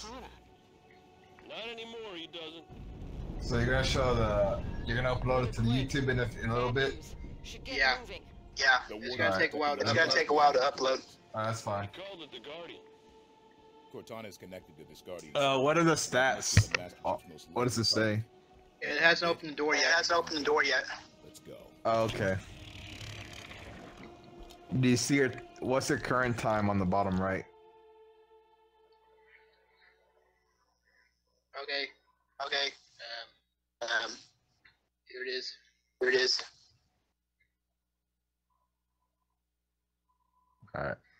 Not anymore, he doesn't. So you're gonna show you're gonna upload it to the YouTube in a little bit? Yeah. Yeah. It's gonna take a while to It's gonna take a while to upload. That's fine. He called it the Guardian. Cortana is connected to this Guardian. What are the stats? What does it say? It hasn't opened the door yet. It hasn't opened the door yet. Let's go. Oh, okay. Do you see your what's your current time on the bottom right? Okay. Okay. Here it is. Here it is. All right.